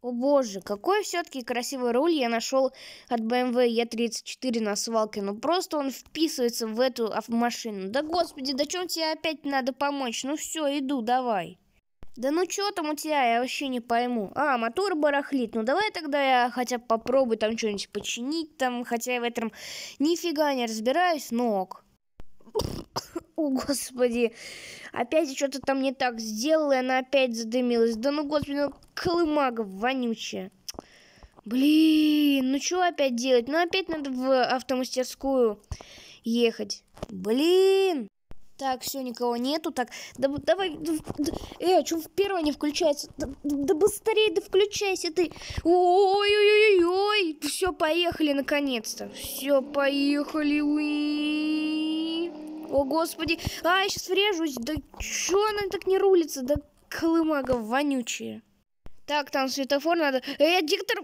О боже, какой все-таки красивый руль я нашел от BMW E34 на свалке. Ну просто он вписывается в эту машину. Да господи, да чем тебе опять надо помочь? Ну все, иду, давай. Да ну что там у тебя, я вообще не пойму. А, мотор барахлит. Ну давай тогда я хотя бы попробую там что-нибудь починить там. Хотя я в этом нифига не разбираюсь, но ок. О, господи, опять что-то там не так сделала, и она опять задымилась. Да ну, господи, ну, колымага вонючая. Блин, ну что опять делать? Ну, опять надо в автомастерскую ехать. Блин. Так, все, никого нету. Так, давай. А что в первое не включается? Да быстрее, да включайся ты. Ой-ой-ой-ой. Все, поехали наконец-то. Все, поехали. Уи. О, господи. А, я сейчас врежусь. Да что она так не рулится? Да колымага вонючая. Так, там светофор надо. Диктор.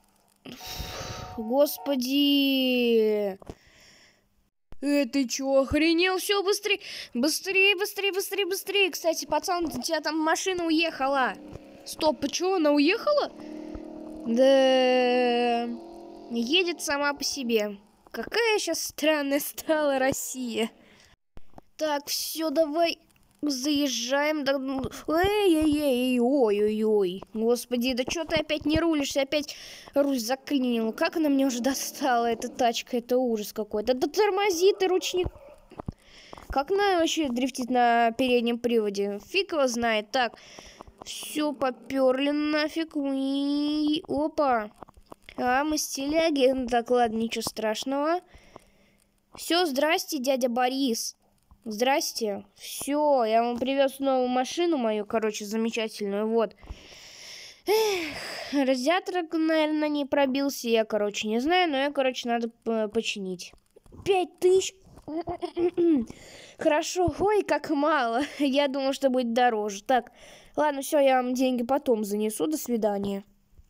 Господи. Ты чё, охренел? Все, быстрее. Быстрее, быстрее, быстрее, быстрее. Кстати, пацан, у тебя там машина уехала. Стоп, а чё, она уехала? Да, едет сама по себе. Какая сейчас странная стала Россия. Так, все, давай заезжаем. Эй, ой-ой-ой. Господи, да что ты опять не рулишься? Опять руль заклинил. Как она мне уже достала, эта тачка? Это ужас какой-то. Да тормози ты, ручник. Как она вообще дрифтит на переднем приводе? Фиг его знает. Так, все, поперли нафиг. Опа. А, мы стиляги. Так, ладно, ничего страшного. Все, здрасте, дядя Борис. Здрасте. Все, я вам привез новую машину мою, короче, замечательную, вот. Эх, радиатор, наверное, не пробился, я, короче, не знаю, но я, короче, надо починить. 5000. Хорошо, ой, как мало. Я думал, что будет дороже. Так, ладно, все, я вам деньги потом занесу, до свидания.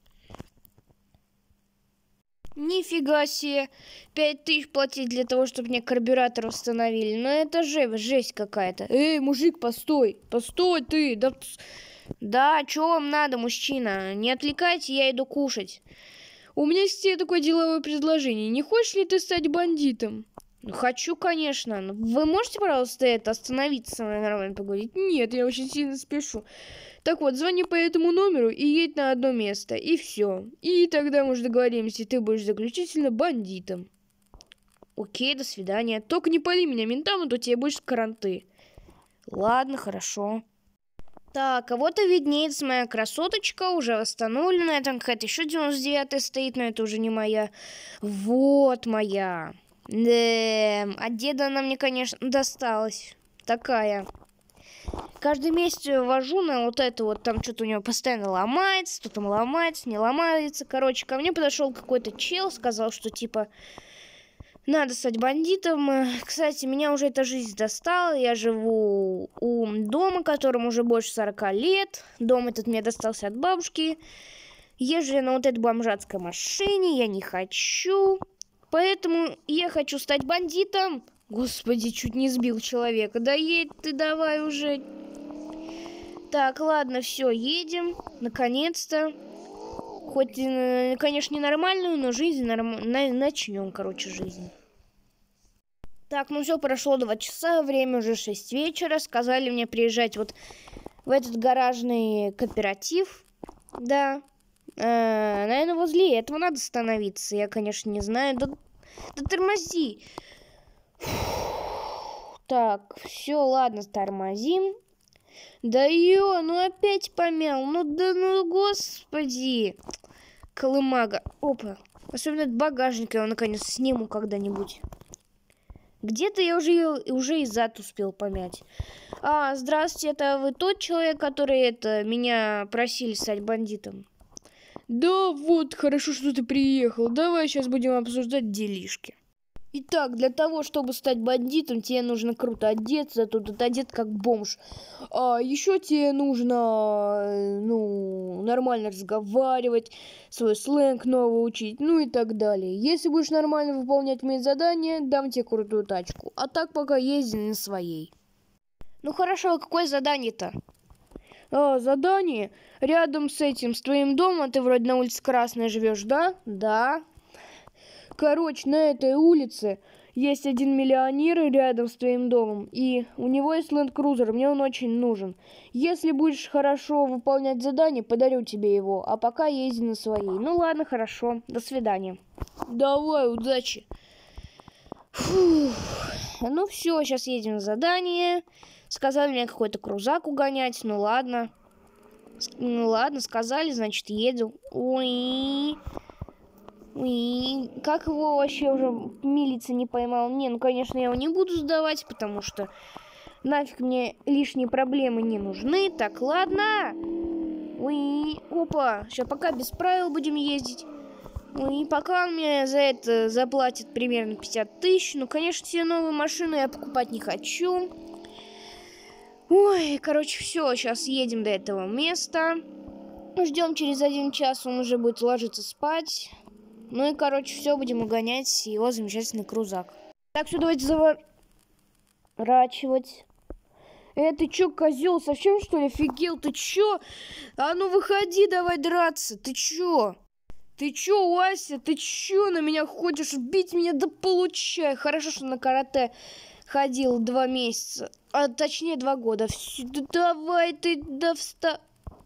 Нифига себе, 5000 платить для того, чтобы мне карбюратор установили. Ну это же жесть какая-то. Эй, мужик, постой, постой ты. Да, что вам надо, мужчина? Не отвлекайте, я иду кушать. У меня есть тебе такое деловое предложение. Не хочешь ли ты стать бандитом? Ну, хочу, конечно. Но вы можете, пожалуйста, остановиться со мной нормально поговорить? Нет, я очень сильно спешу. Так вот, звони по этому номеру и едь на одно место, и все. И тогда мы уже договоримся, ты будешь заключительно бандитом. Окей, до свидания. Только не пали меня ментам, а то тебе будешь каранты. Ладно, хорошо. Так, а вот и виднеется моя красоточка, уже восстановленная. Там какая-то еще 99-я стоит, но это уже не моя. Вот моя. Да, от деда она мне, конечно, досталась. Такая. Каждый месяц вожу на вот это вот, там что-то у него постоянно ломается, то там ломается, не ломается. Короче, ко мне подошел какой-то чел, сказал, что типа надо стать бандитом. Кстати, меня уже эта жизнь достала. Я живу у дома, которому уже больше 40 лет. Дом этот мне достался от бабушки. Езжу я на вот этой бомжатской машине, я не хочу. Поэтому я хочу стать бандитом. Господи, чуть не сбил человека. Да едь ты давай уже. Так, ладно, все, едем. Наконец-то. Хоть, конечно, не нормальную, но жизнь начнем, короче, жизнь. Так, ну все, прошло 2 часа, время уже 6 вечера. Сказали мне приезжать вот в этот гаражный кооператив. Да. Наверное, возле этого надо становиться. Я, конечно, не знаю. Да тормози. Так, все, ладно, тормозим. Да ну опять помял. Ну да ну господи. Колымага. Опа. Особенно этот багажник, я его наконец сниму когда-нибудь. Где-то я уже и зад успел помять. А, здравствуйте, это вы тот человек, который меня просили стать бандитом? Да, вот, хорошо, что ты приехал. Давай сейчас будем обсуждать делишки. Итак, для того, чтобы стать бандитом, тебе нужно круто одеться, тут одет как бомж. А еще тебе нужно, нормально разговаривать, свой сленг новый учить, ну и так далее. Если будешь нормально выполнять мои задания, дам тебе крутую тачку. А так пока езди на своей. Ну хорошо, а какое задание-то? Задание. Рядом с этим, с твоим домом, ты вроде на улице Красная живешь, да? Да. Короче, на этой улице есть один миллионер рядом с твоим домом, и у него есть ленд-крузер, мне он очень нужен. Если будешь хорошо выполнять задание, подарю тебе его, а пока езди на своей. Ну ладно, хорошо, до свидания. Давай, удачи. Фух. Ну все, сейчас едем на задание. Сказали мне какой-то крузак угонять, ну ладно. Ну ладно, сказали, значит еду. Ой... И как его вообще уже милиция не поймал? Не, ну, конечно, я его не буду сдавать, потому что нафиг мне лишние проблемы не нужны. Так, ладно. Ой, опа, сейчас пока без правил будем ездить. Ой, пока он мне за это заплатит примерно 50 тысяч. Ну, конечно, себе новую машину я покупать не хочу. Ой, короче, все, сейчас едем до этого места. Ждем через 1 час, он уже будет ложиться спать. Ну и, короче, все, будем угонять его замечательный крузак. Так, все, давайте заворачивать. Ты чё, козел, совсем что ли офигел? Ты чё? А ну выходи, давай драться. Ты чё? Ты чё, Вася? Ты чё на меня хочешь бить меня? Да получай. Хорошо, что на карате ходил 2 месяца. А точнее 2 года. Да давай ты, да вста...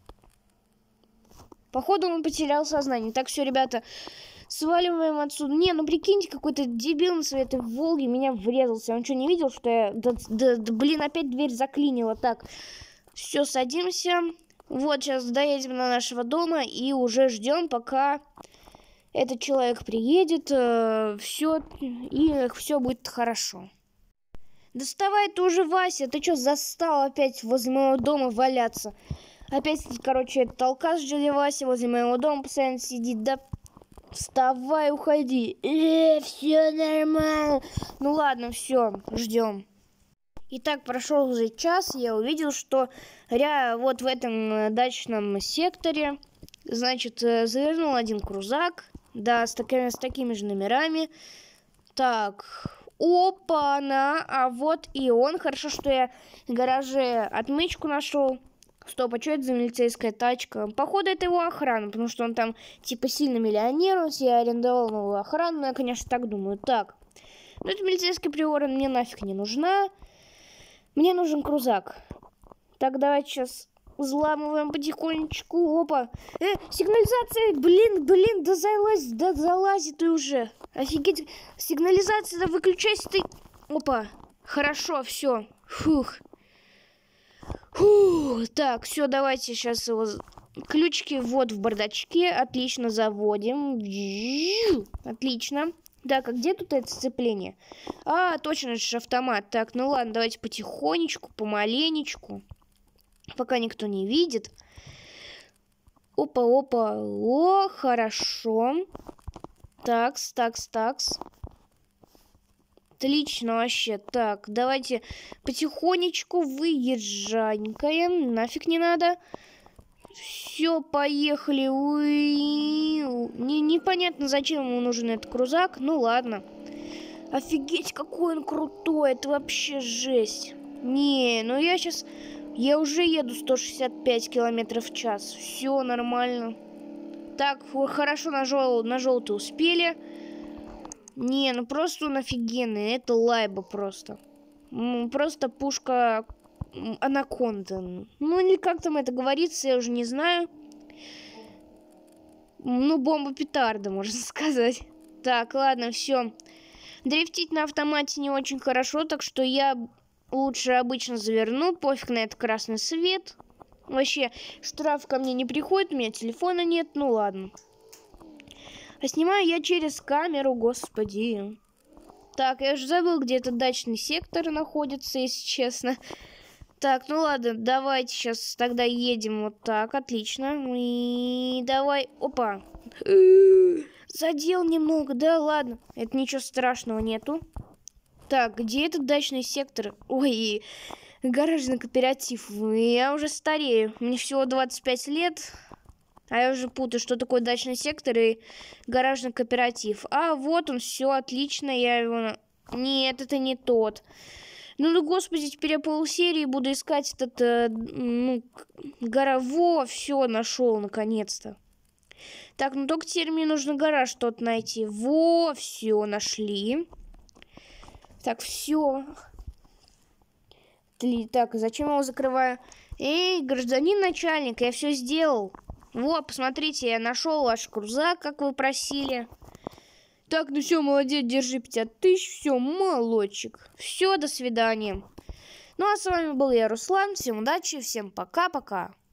Походу он потерял сознание. Так, все, ребята... Сваливаем отсюда. Не, ну прикиньте, какой-то дебил на своей этой Волге меня врезался. Он что, не видел, что я... блин, опять дверь заклинила. Так, все, садимся. Вот, сейчас доедем до нашего дома и уже ждем, пока этот человек приедет. Все, и все будет хорошо. Доставай ты уже, Вася. Ты что, застал опять возле моего дома валяться? Опять, короче, этот алкаш дядя Вася возле моего дома постоянно сидит. Да... Вставай, уходи. Все нормально. Ну ладно, все, ждем. Итак, прошел уже час, я увидел, что вот в этом дачном секторе, значит, завернул один крузак, да, с такими же номерами. Так, опа-на, а вот и он. Хорошо, что я в гараже отмычку нашел. Стоп, а что это за милицейская тачка? Походу, это его охрана, потому что он там, типа, сильно миллионер, он себе арендовал новую охрану, я, конечно, так думаю. Так, ну, эта милицейская приора мне нафиг не нужна. Мне нужен крузак. Так, давайте сейчас взламываем потихонечку. Опа. Сигнализация, блин, да залази ты уже. Офигеть, сигнализация, да выключайся ты. Опа, хорошо, все. Фух. Так, все, давайте сейчас его... Ключики вот в бардачке. Отлично, заводим. Отлично. Так, а где тут это сцепление? Точно, это же автомат. Так, ну ладно, давайте потихонечку, помаленечку. Пока никто не видит. Опа. О, хорошо. Такс. Отлично вообще. Так, давайте потихонечку выезжанькаем. Нафиг не надо. Все, поехали. Непонятно, зачем ему нужен этот крузак. Ну ладно. Офигеть, какой он крутой. Это вообще жесть. Не, ну я уже еду 165 километров в час. Все нормально. Так, хорошо, на желтый успели. Не, ну просто он офигенный. Это лайба просто. Просто пушка анаконда. Ну, или как там это говорится, я уже не знаю. Ну, бомба-петарда, можно сказать. Так, ладно, все. Дрифтить на автомате не очень хорошо, так что я лучше обычно заверну. Пофиг на этот красный свет. Вообще, штраф ко мне не приходит, у меня телефона нет, ну ладно. А снимаю я через камеру, господи. Так, я уже забыл, где этот дачный сектор находится, если честно. Так, ну ладно, давайте сейчас тогда едем вот так, отлично. И давай, опа. Задел немного, да ладно, это ничего страшного нету. Так, где этот дачный сектор? Ой, гаражный кооператив. Я уже старею, мне всего 25 лет. А я уже путаю, что такое дачный сектор и гаражный кооператив. Вот он, все отлично, я его... Нет, это не тот. Ну, господи, теперь я полсерии буду искать этот, гора. Во, все, нашел, наконец-то. Так, ну только теперь мне нужно гараж что-то найти. Во, все, нашли. Так, все. Так, зачем я его закрываю? Эй, гражданин начальник, я все сделал. Вот, посмотрите, я нашел ваш крузак, как вы просили. Так, ну все, молодец, держи 50 тысяч, все, молодчик. Все, до свидания. Ну а с вами был я, Руслан. Всем удачи, всем пока-пока.